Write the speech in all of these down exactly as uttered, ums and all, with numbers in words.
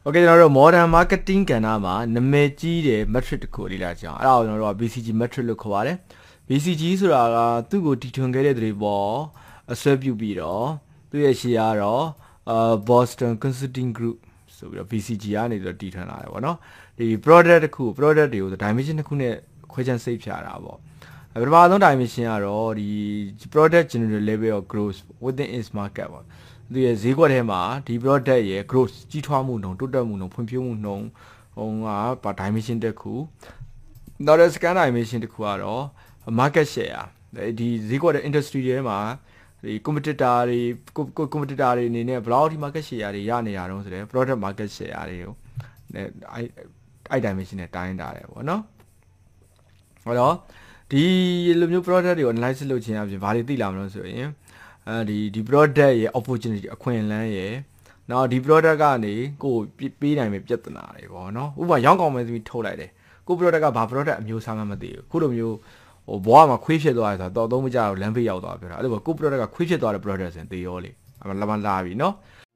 Okay ကျွန်တော်တို့ modern marketing ကဏ္ဍမှာနာမည်ကြီးတဲ့ metric တစ်ခုလေးလာကြအောင်အဲ့ဒါကိုကျွန်တော်တို့က B C G metric လို့ခေါ်ပါတယ် B C G ဆိုတာကသူ့ကိုတီထွင်ခဲ့တဲ့သူတွေပေါ့အဆွဲပြုပြီးတော့သူ့ရဲ့ share ကတော့ Boston Consulting Group ဆိုပြီးတော့ B C G ကနေတော့တီထွင်လာတယ်ပေါ့နော်ဒီ product တစ်ခု product တွေကို dimension တစ်ခုနဲ့ခွဲခြမ်းစိတ်ဖြာတာပေါ့ပထမဆုံး dimension ကတော့ဒီ product general level of growth within its market ပေါ့ဒီရဲ့ဈေးကွက်ထဲမှာဒီ product ရဲ့ growth ကြီးထွားမှုနှုန်းတိုးတက်မှုနှုန်းဖွံ့ဖြိုးမှုနှုန်းဟိုကပါ dimension တစ်ခုနောက်တစ် second dimension တစ်ခုကတော့ market share ဒီဈေးကွက်တဲ့ industry ထဲမှာဒီ competitor တွေ competitor တွေအနေနဲ့ဘယ်လောက်ထိ market share တွေရနေတာတုံးဆိုတဲ့ product market share တွေကိုအဲအဲ့ dimension နဲ့တိုင်းတာတယ်ပေါ့နော်ဟောတော့ဒီလိုမျိုး product တွေကို analysis လုပ်ခြင်းအပြင်ဘာတွေသိလာမလို့ဆိုရင်အဲဒီဒီ product ရဲ့ opportunity အခွင့်အလမ်းရဲ့နောက်ဒီ product ကနေကိုပေးနိုင်မယ့်ပြဿနာတွေပေါ့နော်ဥပမာရောင်းကောင်းမယ်ဆိုပြီးထုတ်လိုက်တယ်ကို product ကဘာ product အမျိုးအစားမှမသိဘူးခုလိုမျိုးဟိုဘွားမှာခွေးဖြစ်သွားတယ်ဆိုတော့တော့သုံးမကြတော့လမ်းဖေးရောက်သွားပြောတာအဲ့လိုပဲကို product ကခွေးဖြစ်သွားတဲ့ product ဆိုရင်သေရောလေအမလာမလာပြီနော်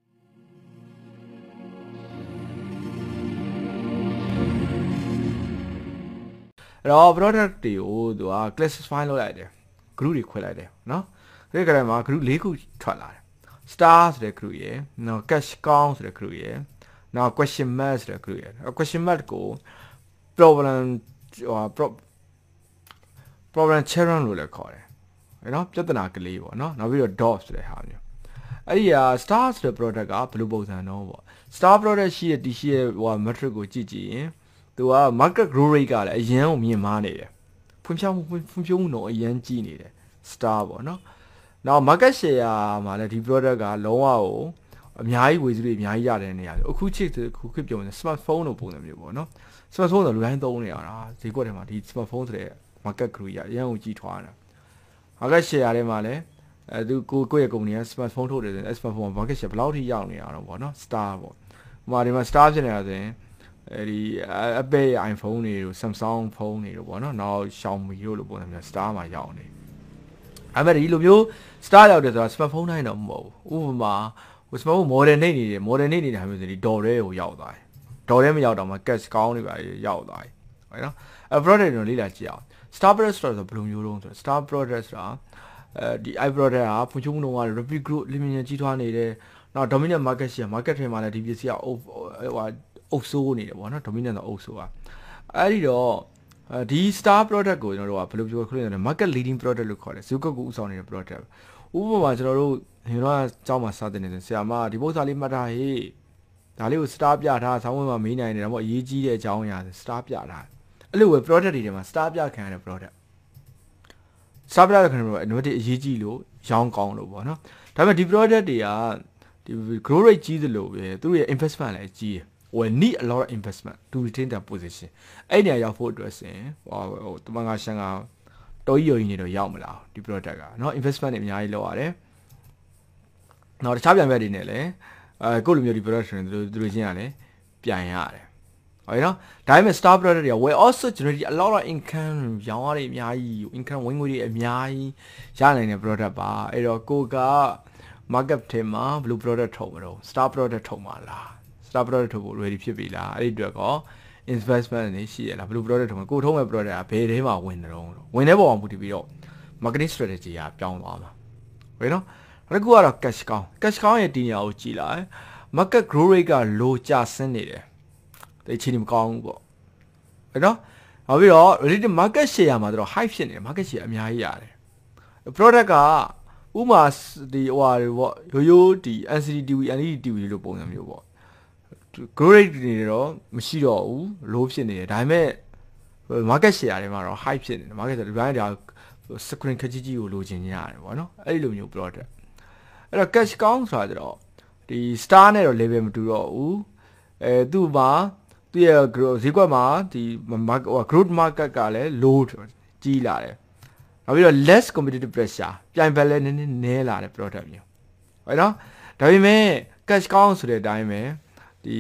အဲ့တော့ product တွေကိုသူက classify လုပ်လိုက်တယ် group တွေခွဲလိုက်တယ်နော်ဒီကနေ့မှာ group ၄ခုထွက်လာတယ် star ဆိုတဲ့ group ရယ်နော် cash cow ဆိုတဲ့ group ရယ်နောက် question mark ဆိုတဲ့ group ရယ် question mark ကို problem ဟို problem children လို့လည်းခေါ်တယ်နော်ပြဿနာကလေးပေါ့နော်နောက်ပြီးတော့ dot ဆိုတဲ့ဟာမျိုးအဲ့ဒီဟာ star ဆိုတဲ့ product ကဘယ်လိုပုံစံတော့ပေါ့ star product ရှိတဲ့ဒီရှိရဲ့ဟို metric ကိုကြည့်ကြည့်ရင်သူက market growth rate ကလည်းအရင်ကမြင့်မားနေတယ်ဖွံ့ဖြိုးမှုဖွံ့ဖြိုးမှုတော့အရင်ကြီးနေတယ် star ပေါ့နော်နောက် market share မှာလည်းဒီ product ကလုံးဝကိုအများကြီးဝေစုတွေအများကြီးရတဲ့နေရာအခုချစ်ခုခေတ်ပြောနေ smartphone လို့ပုံစံမျိုးပေါ့နော် smartphone ဆိုလူတိုင်းသုံးနေရတာဈေးကွက်ထဲမှာဒီ smartphone ဆိုတဲ့ market growth ရအရင်ကကြီးထွားတာ market share ထဲမှာလည်းအဲသူကိုကိုယ့်ရဲ့ company က smartphone ထုတ်တယ်ဆိုရင် smartphone market share ဘယ်လောက်ထိရောက်နေရအောင်ပေါ့နော် star ပေါ့ဟိုမှာဒီမှာ star ဖြစ်နေတာဆိုရင်အဲဒီ Apple ရဲ့ iPhone တွေတို့ Samsung ဖုန်းတွေတို့ပေါ့နော်နောက် Xiaomi တို့လိုပုံစံမျိုး star မှာရောက်နေအဲ့မဲ့ဒီလိုမျိုး star ရောက်တယ်ဆိုတာ smartphone တိုင်းတော့မဟုတ်ဘူးဥပမာဟို smartphone model နေနေတယ် model နေနေတာမျိုးဆိုဒီ door တွေကိုရောက်သွားတယ် door ထဲမရောက်တော့မှ cash ကောင်းတွေပါရောက်သွားတယ်ဟုတ်နော်အဲ့ product တွေလေ့လာကြည့်အောင် star product ဆိုတာဘယ်လိုမျိုးတုံးဆို star product ဆိုတာအဲဒီ i product ကဖွံ့ဖြိုးမှုနှုန်းက rapid growth လျင်မြန်ကြီးထွားနေတယ်နောက် dominant market share market ထဲမှာလည်းဒီပစ္စည်းကအုပ်ဟိုအုပ်စိုးနေတယ်ပေါ့နော် dominant တော့အုပ်စိုးอ่ะအဲ့ဒီတော့ဒီ star product ကိုကျွန်တော်တို့ကဘယ်လိုပြောခွင့်ရလဲ market leading product လို့ခေါ်တယ်ဈေးကွက်ကိုဥဆောင်နေတဲ့ product ဥပမာကျွန်တော်တို့ဒီတော့အကြောင်းမှာစတင်နေတယ်ဆရာမဒီပုဒ်စာလေးမှတ်ထားဟေးဒါလေးကို star ပြထားဆောင်းဝင်မှာမေးနိုင်တယ်ဒါမှမဟုတ်အရေးကြီးတဲ့အကြောင်းအရာ star ပြထားအဲ့လိုပဲ product တွေထဲမှာ star ပြခံရတဲ့ product star ပြခံရတဲ့ product အနည်းအရေးကြီးလို့ရောင်းကောင်းလို့ပေါ့နော်ဒါပေမဲ့ဒီ product တွေကဒီ growth rate ကြီးသလိုပဲသူတို့ရဲ့ investment လည်းကြီးတယ်will need a lot of investment to retain their position အဲ့နေရာရောက်ဖို့အတွက်ဆိုရင်ဟိုတမန်ကရှန်ကတော်ကြီးရော်ကြီးနေတော့ရောက်မလားဒီ product ကเนาะ investment တွေအများကြီးလုပ်ရတယ်နောက်တခြားပြန်ဘက်တွေနဲ့လည်းအဲကိုလိုမျိုးဒီ product တွေသူတို့ချင်းကလည်းပြန်ရတယ်ဟုတ်ပြီเนาะဒါပေမဲ့ star product တွေက will also generate a lot of income ရောင်းရတဲ့အများကြီး income ဝင်ငွေတွေအများကြီးရနိုင်တဲ့ product ပါအဲ့တော့ကိုက market ထဲမှာဘယ်လို product ထုတ်မလို့ star product ထုတ်မှာလားstar product ထုတ်ဖို့ ready ဖြစ်ပြီလားအဲ့ဒီအတွက်ကော investment နေရှိရလားဘယ်လို product ထုတ်မလဲကိုထုတ်မဲ့ product ကဘယ်ထဲမှာဝင်တယ်တော့ဝင်တဲ့ပုံအောင်ပူတည်ပြီးတော့ marketing strategy ကပြောင်းသွားမှာဟုတ်နော်နောက်တစ်ခုကတော့ cash cow cash cow ရဲ့ဒီနေရာကိုကြည့်လိုက် market growth rate က low ကျဆင်းနေတယ်ဒီအခြေအနေမကောင်းဘူးပေါ့ဟုတ်နော်နောက်ပြီးတော့ relative market share မှာတော့ high ဖြစ်နေတယ် market share အများကြီးရတယ် product ကဥမာဒီဟိုဟာတွေပေါ့ရိုးရိုးဒီ L C D T V L E D T V လို့ပုံစံမျိုးပေါ့growth rate တွေတော့မရှိတော့ဘူး low ဖြစ်နေတယ်ဒါပေမဲ့ market share တွေမှာတော့ high ဖြစ်နေတယ် market share တွေပိုင်းဒါ screen ခကြီးကြီးကိုလိုချင်ကြရတယ်ပေါ့နော်အဲ့ဒီလိုမျိုး product အဲ့တော့ cash cow ဆိုတာကြတော့ဒီ star နဲ့တော့ level မတူတော့ဘူးအဲသူ့မှာသူ့ရဲ့ growth ဈေးကွက်မှာဒီ growth market ကလည်း low ကြီးလာတယ်နောက်ပြီးတော့ less competitive pressure ပြိုင်ဘက်လည်းနည်းနည်းနည်းလာတဲ့ product မျိုးဟုတ်နော်ဒါပေမဲ့ cash cow ဆိုတဲ့အတိုင်းပဲဒီ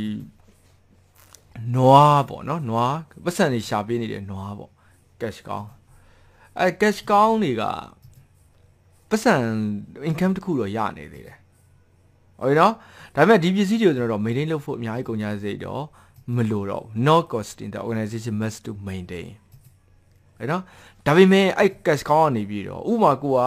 နွားပေါ့နော်နွားပတ်စံတွေရှာပေးနေတဲ့နွားပေါ့ cash cow အဲ cash cow တွေကပတ်စံ income တစ်ခုတော့ရနေသေးတယ်ဟုတ်နော်ဒါပေမဲ့ဒီပစ္စည်းတွေကိုကျွန်တော်တို့ maintain လုပ်ဖို့အများကြီးကုန်ကြစိတ်တော့မလိုတော့ not costing the organization must to maintain ဟုတ်နော်ဒါပေမဲ့အဲ့ cash cow ကနေပြီးတော့ဥပမာကိုက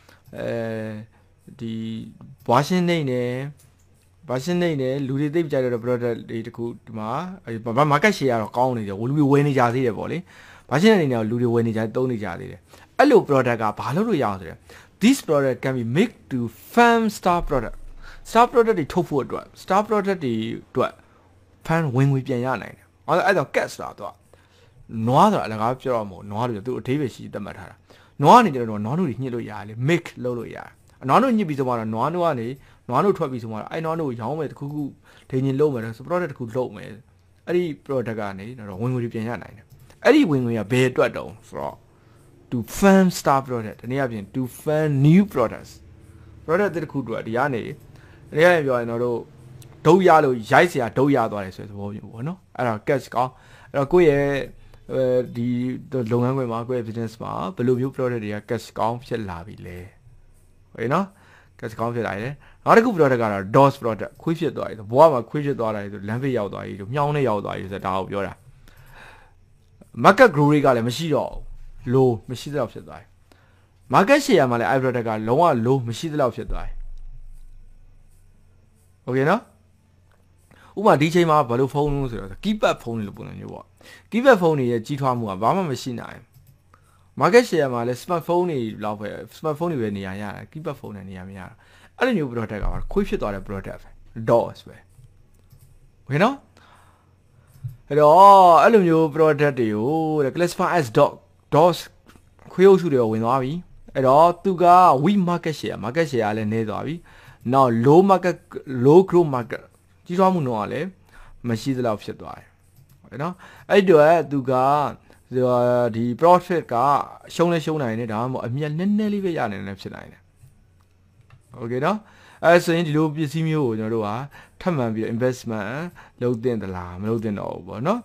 အဲဒီဝါရှင်နေနေဝါရှင်နေနေလူတွေသိပ်ကြတဲ့ product တွေတခုဒီမှာဘာ market share ကတော့ကောင်းနေတယ်လူတွေဝယ်နေကြသေးတယ်ပေါ့လေဝါရှင်နေနေလူတွေဝယ်နေကြသုံးနေကြသေးတယ်အဲ့လို product ကဘာလို့လို့ရအောင်ဆိုတော့ this product can be made to firm star product star product တွေထုတ်ဖို့အတွက် star product တွေအတွက် fan ဝင်ငွေပြန်ရနိုင်တယ်အဲ့ဒါအဲ့တော့ cash ဆိုတာတော့နွားဆိုတာအလကားပြောရမို့နွားတွေသူအသေးပဲရှိသတ်မှတ်ထားတာနွားနေတယ်တော့နွားတို့တွေညှစ်လို့ရတယ်လေ make လုပ်လို့ရတယ်နွားတို့ညှစ်ပြီးဆိုမှတော့နွားတို့ကနေနွားတို့ထွက်ပြီးဆိုမှတော့အဲ့နွားတို့ရောင်းမယ်တခုခုဒိန်ရင်လုံးမယ်ဆို product တခုလုံးမယ်အဲ့ဒီ product ကနေတော့ဝင်ငွေတွေပြန်ရနိုင်တယ်အဲ့ဒီဝင်ငွေကဘယ်အတွက်တုံးဆိုတော့ to fund star product ဒီနေ့အပြင် to fund new products product တခုတို့ဒီကနေဒီကနေပြောရင်တော့ဒုတ်ရလို့ရိုက်เสียဒုတ်ရသွားတယ်ဆိုတဲ့သဘောမျိုးပေါ့နော်အဲ့ဒါ cash ကောင်းအဲ့တော့ကိုယ့်ရဲ့အဲဒီလုပ်ငန်းခွင်မှာကိုယ့်ရဲ့ business မှာဘယ်လိုမျိုး product တွေက cash ကောင်းဖြစ်လာပြီလဲဟုတ်နော် cash ကောင်းဖြစ်လာတယ်နောက်တစ်ခု product ကတော့ dos product ခွေးဖြစ်သွားပြီဘဝမှာခွေးဖြစ်သွားတာဆိုလမ်းဖေးရောက်သွားပြီလို့မြောင်းနဲ့ရောက်သွားပြီဆိုတာဒါကိုပြောတာ market growth rate ကလည်းမရှိတော့ဘူး low မရှိသလောက်ဖြစ်သွားပြီ market share မှာလည်း i product ကလုံးဝ low မရှိသလောက်ဖြစ်သွားပြီโอเคနော်ဥပမာဒီချိန်မှာဘာလို့ဖုန်းလို့ဆိုတော့ keypad ဖုန်းတွေလို့ပုံစံမျိုးပေါ့ keypad ဖုန်းတွေရဲ့ကြီးထွားမှုကဘာမှမရှိနိုင် market share မှာလည်း smartphone တွေလောက်ပဲ smartphone တွေပဲနေရာရတာ keypad ဖုန်းတွေနေရာမရတာအဲ့လိုမျိုး product ကခွေးဖြစ်သွားတဲ့ product ပဲ dos ပဲโอเคနော်အဲ့တော့အဲ့လိုမျိုး product တွေကို classify as dog dos ခွေးအုပ်စုတွေကဝင်သွားပြီအဲ့တော့သူက weak market share market share ကလည်းနည်းသွားပြီ now low market low growth market ကြီးထွားမှုနှုန်းကလည်းမရှိသလောက်ဖြစ်သွားတယ်ဟုတ်နော်အဲ့တော့သူကဒီ profit ကရှုံးလဲရှုံးနိုင်တယ်ဒါမှမဟုတ်အမြတ်နည်းနည်းလေးပဲရနိုင်တယ်ဖြစ်နိုင်တယ်โอเคနော်အဲ့ဆိုရင်ဒီလိုပစ္စည်းမျိုးကိုကျွန်တော်တို့ကထပ်မံပြီး investment လုပ်သင့်သလားမလုပ်သင့်တော့ဘူးပေါ့နော်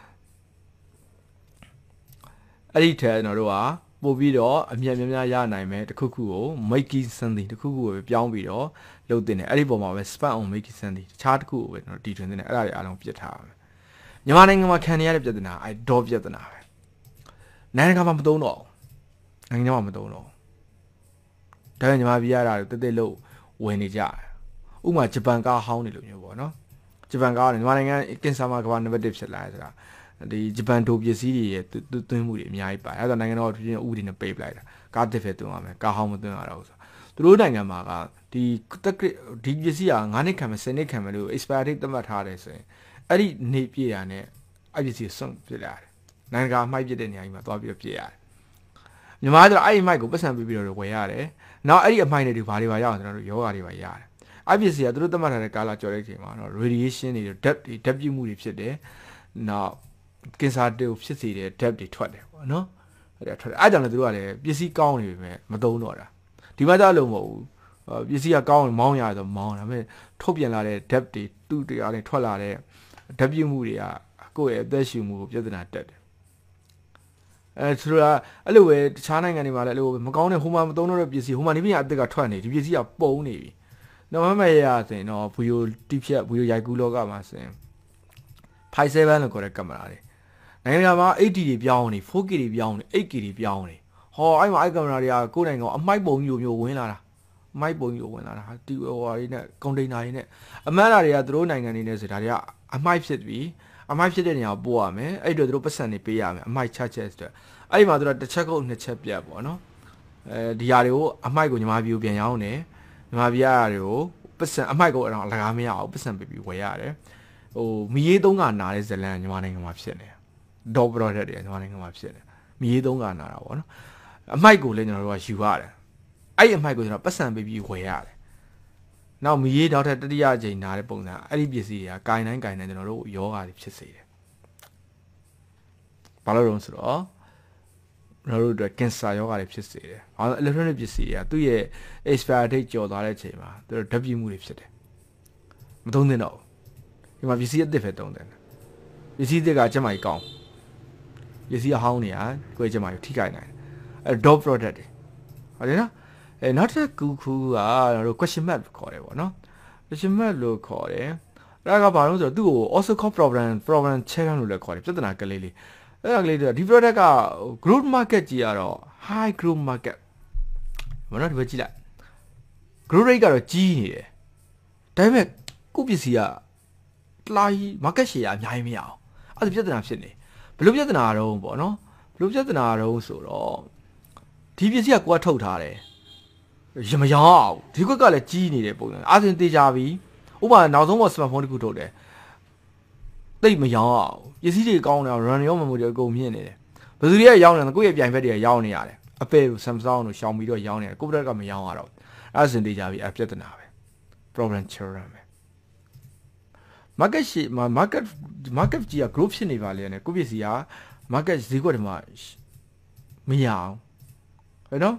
အဲ့ဒီထက်ကျွန်တော်တို့ကပို့ပြီးတော့အမြတ်များများရနိုင်မယ်တခုခုကို making something တခုခုကိုပြောင်းပြီးတော့လုပ်တင်တယ်အဲ့ဒီပုံမှာပဲ spend on making something တခြားတခုကိုပဲကျွန်တော်တီထွင်တင်တယ်အဲ့ဒါတွေအားလုံးပြစ်ထားမယ်မြန်မာနိုင်ငံမှာခံနေရတဲ့ပြဿနာအဲ့တော့ပြဿနာပဲနိုင်ငံကမှမသုံးတော့နိုင်ငံကမှမသုံးတော့ဒါပေမဲ့မြန်မာပြည်ရတာတက်တက်လို့ဝင်နေကြတယ်ဥပမာဂျပန်ကားဟောင်းနေလို့မျိုးပေါ့နော်ဂျပန်ကားကမြန်မာနိုင်ငံကင်ဆာမှာကမ္ဘာနံပါတ်တစ်ဖြစ်လာတယ်ဆိုတာဒီဂျပန်ဒိုပစ္စည်းတွေရဲ့သွင်းမှုတွေအများကြီးပါတယ်အဲ့ဒါနိုင်ငံတော်ပြည်ဥပဒေနဲ့ပိတ်ပလိုက်တာကားတစ်ဖက်သွင်းရမယ်ကားဟောင်းမသွင်းရတော့ဘူးဆိုသူတို့နိုင်ငံမှာကဒီဒီပစ္စည်းကငါးနှစ်ခံမယ်ဆယ်နှစ်ခံမယ်လို့ expire date သတ်မှတ်ထားတယ်ဆိုရင်အဲ့ဒီနေပြည့်တာနဲ့အဲ့ပစ္စည်းစွန့်ပြစ်လာတယ်နိုင်ငံကအမှိုက်ပြစ်တဲ့နေရာကြီးမှာသွားပြီးတော့ပြစ်ရတယ်မြန်မာကျတော့အဲ့ဒီအမှိုက်ကိုပတ်စံပြီးပြီးတော့ဝယ်ရတယ်နောက်အဲ့ဒီအမှိုက်တွေဘာတွေပါရအောင်ကျွန်တော်တို့ယောဂါတွေပါရတယ်အဲ့ပစ္စည်းကသူတို့သတ်မှတ်ထားတဲ့ကာလကြော်တဲ့အချိန်မှာတော့ radiation တွေ depth တွေ depth ပြုမှုတွေဖြစ်တယ်နောက်ကင်ဆာတေကိုဖြစ်စေတဲ့ depth တွေထွက်တယ်ပေါ့နော်အဲ့ဒါထွက်တယ်အဲ့ကြောင့်လည်းသူတို့ကလည်းပစ္စည်းကောင်းနေပြီပဲမသုံးတော့တာဒီမှာတော့လို့မဟုတ်ဘူးပစ္စည်းကကောင်းရင်မောင်းရဆိုမောင်းဒါပေမဲ့ထုတ်ပြန်လာတဲ့ depth တွေသူ့တရားတွေထွက်လာတဲ့ depth ပြုမှုတွေကကိုယ့်ရဲ့အသက်ရှူမှုကိုပြဿနာတက်တယ်အဲသူကအဲ့လိုပဲတခြားနိုင်ငံတွေမှာလည်းအဲ့လိုမကောင်းတဲ့ဟိုမှာမသုံးတော့တဲ့ပစ္စည်းဟိုမှာဒီပြအသက်ကထွက်နေဒီပစ္စည်းကပုံနေပြီတော့မမရရဆိုရင်တော့ဗီဒီယိုတိဖြတ်ဗီဒီယိုရိုက်ကူးလောကမှာဆိုရင် five seven လို့ခေါ်တဲ့ကင်မရာတွေနိုင်ငံမှာ eight D တွေပြောင်းနေ four K တွေပြောင်းနေ eight K တွေပြောင်းနေဟောအဲ့မှာအဲ့ကင်မရာတွေကကိုယ်နိုင်ငံအမိုက်ပုံမျိုးမျိုးဝင်လာတာအမိုက်ပုံမျိုးဝင်လာတာတီဟိုဟာတွေနဲ့ကွန်တိန်နာတွေနဲ့အမှန်တရားတွေကသူတို့နိုင်ငံတွေနဲ့ဆိုတာတွေကအမိုက်ဖြစ်ပြီးအမိုက်ဖြစ်တဲ့နေရာကိုပို့ရမယ်အဲ့တော့သူတို့ပတ်စံတွေပေးရမယ်အမိုက်ချက်ချက်ဆိုတော့အဲ့ဒီမှာသူတို့တစ်ချက်ကုတ်နှစ်ချက်ပြတ်ပေါ့နော်အဲဒီຢာတွေကိုအမိုက်ကိုညီမပြည်ကိုပြန်ရောင်းတယ်ညီမပြည်ရတယ်ကိုပတ်စံအမိုက်ကိုအတော့လကားမရအောင်ပတ်စံပေးပြီးဝယ်ရတယ်ဟိုမီးရေးသုံးကနာတဲ့ဇလန်ညီမနိုင်ငံမှာဖြစ်နေဒေါ်ပရိုဒက်တွေညီမနိုင်ငံမှာဖြစ်နေမီးရေးသုံးကနာတာပေါ့နော်အမိုက်ကိုလည်းကျွန်တော်တို့ကယူရတယ်အဲ့ဒီအမိုက်ကိုကျွန်တော်ပတ်စံပေးပြီးဝယ်ရတယ်နောက်မီးရေးတော့တတိယအကြိမ်နာတဲ့ပုံစံအဲ့ဒီပစ္စည်းတွေကကိုင်တိုင်းကိုင်တိုင်းကျွန်တော်တို့ယောဂါတွေဖြစ်စေတယ်ဘာလို့လဲဆိုတော့ကျွန်တော်တို့အတွက်ကင်ဆာယောဂါတွေဖြစ်စေတယ်ဘာလို့ electronic ပစ္စည်းတွေကသူ့ရဲ့ expire date ကျော်သွားတဲ့အချိန်မှာသူတို့ဓာတ်ပြမှုတွေဖြစ်တယ်မသုံးသင့်တော့ဒီမှာပစ္စည်းအသစ်ပဲသုံးတယ်ပစ္စည်းအသစ်ကကျမကြီးကောင်းပစ္စည်းအဟောင်းတွေကကိုယ်ကျမကြီးထိခိုက်နိုင်တယ်အဲ dog product တွေဟုတ်တယ်နော်အဲနောက်တစ်ခုခုကကျွန်တော်တို့ question mark ခေါ်တယ်ပေါ့နော် question mark လို့ခေါ်တယ်အဲ့ဒါကဘာလို့ဆိုတော့သူ့ကို also call problem problem challenge လို့လည်းခေါ်တယ်ပြဿနာကလေးလေးအဲ့ဒါကလေးတွေဒီ product က growth market ကြီးကတော့ high growth market ဘာလို့ဒီဘက်ကြည့်လိုက် growth rate ကတော့ကြီးနေတယ်ဒါပေမဲ့ကိုပစ္စည်းကလာကြီး market share အများကြီးမရအောင်အဲ့ဒါပြဿနာဖြစ်နေဘယ်လိုပြဿနာတော့ပေါ့နော်ဘယ်လိုပြဿနာတော့ဆိုတော့ဒီပစ္စည်းကကိုကထုတ်ထားတယ်ရမရောအောင်ဒီကွက်ကလည်းကြီးနေတယ်ပုံစံအားစင်တေးကြပြီဥပမာနောက်ဆုံးပေါ် smartphone တခုထုတ်တယ်တိတ်မရောအောင်ပစ္စည်းတွေကောင်းတယ် run ရော memory တွေအကုန်မြင့်နေတယ်ဘယ်သူတွေကရောင်းနေလဲကိုယ့်ရဲ့ပြိုင်ဘက်တွေကရောင်းနေရတယ်အပယ်တို့ Samsung တို့ Xiaomi တို့ရောင်းနေတယ်ကိုယ့်ဘက်ကမရောင်းရတော့အားစင်တေးကြပြီအပြဿနာပဲ problem children ပဲ market ရှိ market market ကြီးက growth ဖြစ်နေပါလေနဲ့ကိုယ့်ပစ္စည်းက market ဈေးကွက်တွေမှာမရအောင်ဟဲ့နော်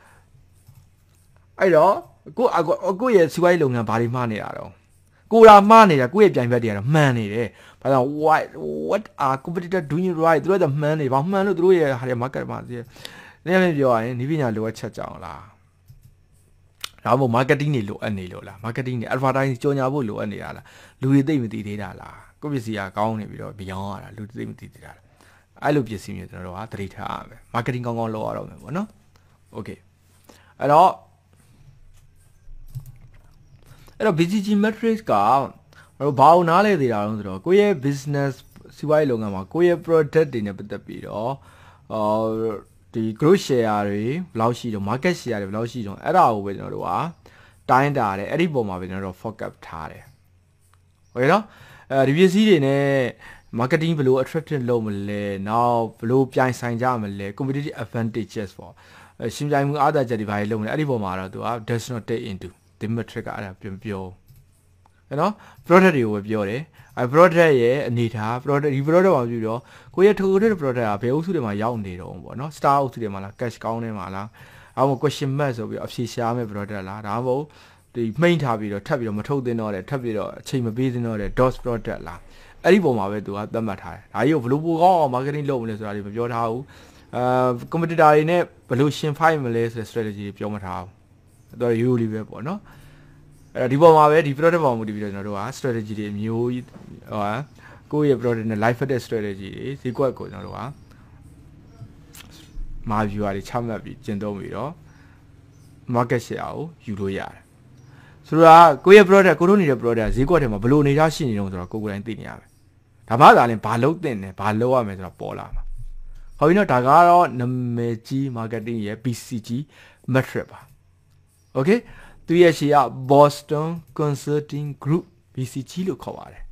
အဲ့တော့ကိုကိုရဲ့စီးပွားရေးလုပ်ငန်းဘာတွေမှားနေတာတော့ကိုရာမှားနေတာကိုရဲ့ပြိုင်ဘက်တွေကတော့မှန်နေတယ်ဘာလို့ what what are competitor doing right သူတို့ကမှန်နေဘာမှန်လို့သူတို့ရဲ့ဟာတွေ market မှာနည်းနည်းပြောရရင်ဒီပညာလိုအပ်ချက်ကြောင်လားဒါမှမဟုတ် marketing တွေလိုအပ်နေလို့လား marketing တွေ advertising ကြော်ညာဖို့လိုအပ်နေတာလားလူတွေသိမသိသေးတာလားကိုပစ္စည်းကကောင်းနေပြီးတော့မရောင်းရတာလူတွေသိမသိသေးတာလားအဲ့လိုပစ္စည်းမျိုးကျွန်တော်တို့ကသတိထားရမယ် marketing ကောင်းကောင်းလုပ်ရတော့မယ်ပေါ့နော် okay အဲ့တော့အဲ့တော့ B C G matrix ကဘာလို့နားလဲသေးတာလဲဆိုတော့ကိုယ့်ရဲ့ business စီးပွားရေးလုပ်ငန်းမှာကိုယ့်ရဲ့ product တွေနဲ့ပတ်သက်ပြီးတော့အော်ဒီ growth share တွေဘယ်လောက်ရှိတော့ market share တွေဘယ်လောက်ရှိတော့အဲ့ဒါကိုပဲကျွန်တော်တို့ကတိုင်းတာတယ်အဲ့ဒီပုံမှာပဲကျွန်တော်တို့ focus ထားတယ်ဟုတ်ရဲ့နော်အဲဒီပစ္စည်းတွေနဲ့ marketing ဘယ်လို attractive လုပ်မလဲနောက်ဘယ်လိုပြိုင်ဆိုင်ကြမလဲ competitive advantages ပေါ့ရှင်ပြိုင်မှုအားသာချက်တွေဘာတွေလုပ်မလဲအဲ့ဒီပုံမှာတော့သူက does not take into the metric ကအဲ့ဒါပြန်ပြောဟဲ့နော် product တွေကိုပဲပြောတယ်အဲ product ရဲ့အနေထား product ဒီ product မှာပြီးတော့ကိုယ့်ရဲ့ထုတ်တဲ့ product ကဘယ်အုပ်စုတွေမှာရောက်နေတော့ပေါ့နော် star အုပ်စုတွေမှာလား cash ကောင်းနေမှာလားအဲ့မှာ question mark ဆိုပြီးအဖြေရှာမယ့် product လားဒါမှမဟုတ်ဒီမှိန်ထားပြီးတော့ထပ်ပြီးတော့မထုတ်သင့်တော့တယ်ထပ်ပြီးတော့အချိန်မပေးသင့်တော့တယ် dot product လားအဲ့ဒီပုံမှာပဲသူကသတ်မှတ်ထားတယ်ဒါကြီးကိုဘယ်လိုပိုကောင်းအောင် marketing လုပ်မလဲဆိုတာဒီမပြောထားဘူးအာ competitor တွေနဲ့ဘယ်လိုရှင် fight မလဲဆိုတဲ့ strategy တွေပြောမထားဘူးအဲ့တော့ you လေးပဲပေါ့နော်အဲ့တော့ဒီပုံမှာပဲဒီ product ပုံမှာဒီပြီးတော့ကျွန်တော်တို့က strategy တွေအမျိုးကြီးဟိုကိုယ့်ရဲ့ product နဲ့ live fit strategy တွေဈေးကွက်ကိုကျွန်တော်တို့ကမာ viewer တွေချမှတ်ပြီးကျင့်သုံးပြီးတော့ market share ကိုယူလို့ရတယ်ဆိုတော့ကိုယ့်ရဲ့ product ကိုတို့နေတဲ့ product ဈေးကွက်ထဲမှာဘယ်လိုအနေထားရှိနေတုံးဆိုတော့ကိုယ်ကိုယ်တိုင်သိနေရမယ်ဒါမှသာလည်းဘာလုပ်သင့်တယ်ဘာလုပ်ရမယ်ဆိုတော့ပေါ်လာမှာဟောပြီးတော့ဒါကတော့နာမည်ကြီး marketing ရဲ့ B C G metric ပါ okay သူရဲ့ရှေ့က Boston Consulting Group B C G လို့ခေါ်ပါတယ်